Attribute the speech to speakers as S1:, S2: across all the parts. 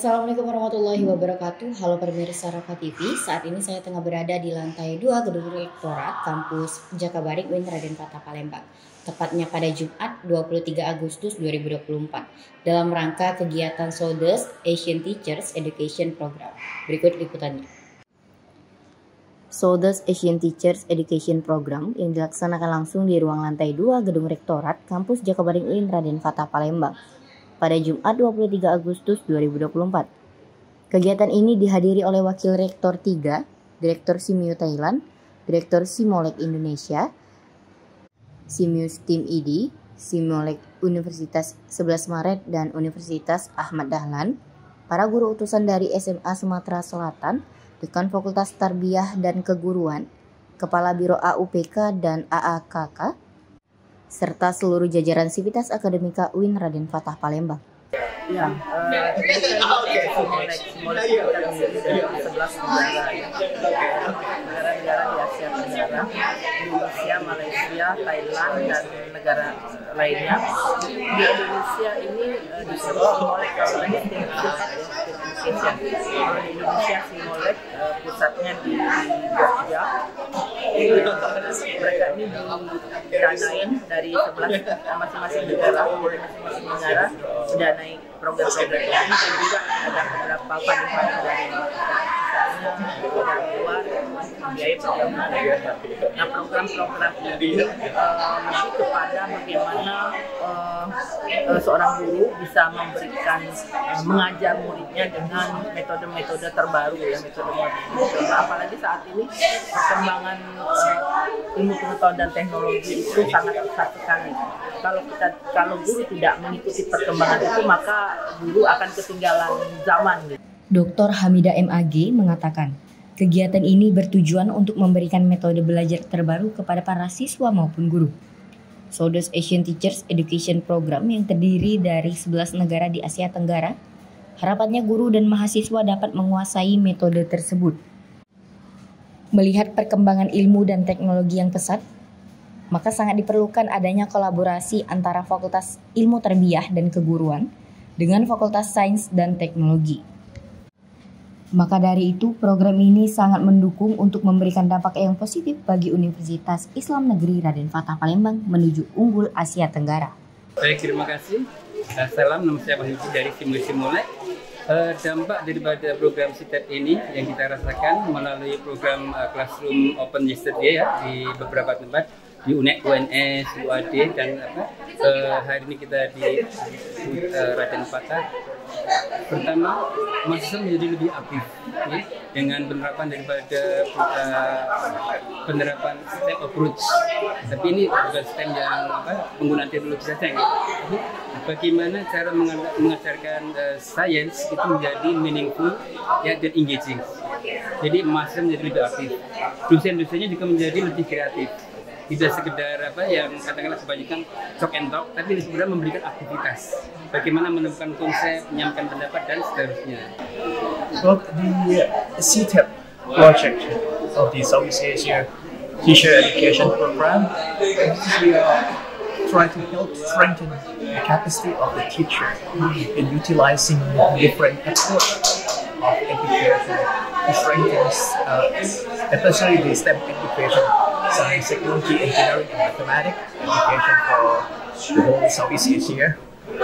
S1: Assalamualaikum warahmatullahi wabarakatuh. Halo pemirsa Rafa TV. Saat ini saya tengah berada di lantai 2 Gedung Rektorat Kampus Jakabaring UIN Raden Fatah Palembang. Tepatnya pada Jumat 23 Agustus 2024 dalam rangka kegiatan Southeast Asian Teachers Education Program. Berikut liputannya. Southeast Asian Teachers Education Program yang dilaksanakan langsung di ruang lantai 2 Gedung Rektorat Kampus Jakabaring UIN Raden Fatah Palembang pada Jumat 23 Agustus 2024. Kegiatan ini dihadiri oleh Wakil Rektor 3, Direktur Simeo Thailand, Direktur Simolek Indonesia, Simeo STEAM ID, Simolek Universitas 11 Maret dan Universitas Ahmad Dahlan, para guru utusan dari SMA Sumatera Selatan, Dekan Fakultas Tarbiyah dan Keguruan, Kepala Biro AUPK dan AAKK, serta seluruh jajaran Sivitas Akademika UIN Raden Fatah Palembang.
S2: Ya, Simolek kita terdiri dari 11 negara di Asia Tenggara, Indonesia, Malaysia, Thailand, dan negara lainnya. Di Indonesia ini disebut Simolek kalau di Indonesia Simolek pusatnya di Jogja. Mereka ini didanain dari 11 masing-masing negara mendanai program-program ini, dan juga ada beberapa funding dari misalnya dari luar membiayai program. Nah, program-program ini lebih kepada bagaimana seorang guru bisa memberikan mengajar muridnya dengan metode-metode terbaru, ya, metode apalagi saat ini perkembangan ilmu pengetahuan dan teknologi itu sangat pesat sekali. Kalau guru tidak mengikuti perkembangan itu, maka guru akan ketinggalan zaman.
S1: Dr. Hamidah MAG mengatakan, kegiatan ini bertujuan untuk memberikan metode belajar terbaru kepada para siswa maupun guru. Southeast Asian Teachers Education Program yang terdiri dari 11 negara di Asia Tenggara, harapannya guru dan mahasiswa dapat menguasai metode tersebut. Melihat perkembangan ilmu dan teknologi yang pesat, maka sangat diperlukan adanya kolaborasi antara Fakultas Ilmu Tarbiyah dan Keguruan dengan Fakultas Sains dan Teknologi. Maka dari itu, program ini sangat mendukung untuk memberikan dampak yang positif bagi Universitas Islam Negeri Raden Fatah Palembang menuju unggul Asia Tenggara.
S3: Baik, terima kasih. Salam, nama saya Wahyudi dari Simolek. Dampak daripada program CTED ini yang kita rasakan melalui program Classroom Open Yesterday ya, di beberapa tempat di UNS, UAD, dan hari ini kita di Raden Fatah. Pertama, mahasiswa menjadi lebih aktif ya, dengan penerapan daripada penerapan STEM approach. Tapi ini bukan STEM yang penggunaan teknologi saja ya. Bagaimana cara mengajarkan sains itu menjadi meaningful ya, dan engaging. Jadi mahasiswa menjadi lebih aktif. Dosen-dosennya juga menjadi lebih kreatif. Tidak sekedar yang katakanlah kebanyakan talk and talk, tapi sebenarnya memberikan aktivitas. Bagaimana menemukan konsep, menyampaikan pendapat, dan seterusnya.
S4: Well, the CTEP project of the Southeast Asia Teacher Education Program, we are trying to help strengthen the capacity of the teacher in utilizing different approaches of education to strengthen, especially the STEM education. Science, technology, engineering, and mathematics education for the whole Southeast Asia.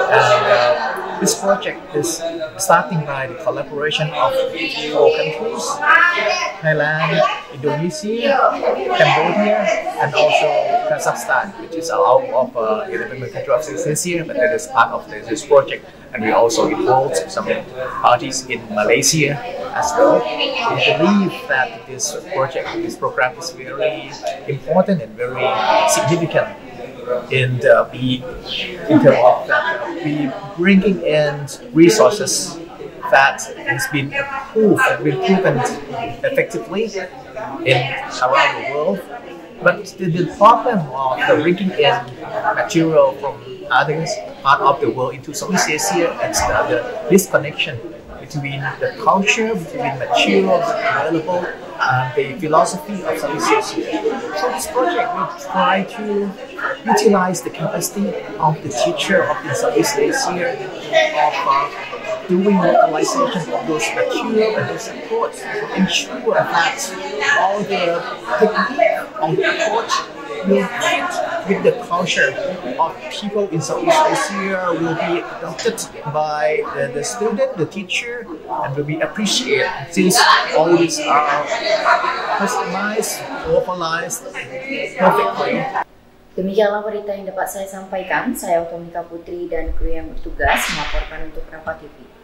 S4: And this project is starting by the collaboration of 4 countries: Thailand, Indonesia, Cambodia, and also Kazakhstan, which is out of 11 countries of Southeast Asia, but that is part of this project. And we also involved some parties in Malaysia as well. We believe that this program is very important and very significant in terms of that we bringing in resources that has been proven effectively around the world. But the problem of bringing in material from other part of the world into Southeast Asia is the disconnection between the culture, between materials available, and the philosophy of Southeast Asia. So this project will try to utilize the capacity of the teacher of the Southeast Asia of doing localization of those material and those approach, ensure that all the technique on the approach will fit with the culture of people in Southeast Asia, will be adopted by the student, the teacher, and will be appreciated since all these are customized, localized perfectly.
S1: Demikianlah berita yang dapat saya sampaikan. Saya Otomika Putri dan kru yang bertugas melaporkan untuk Rampa TV.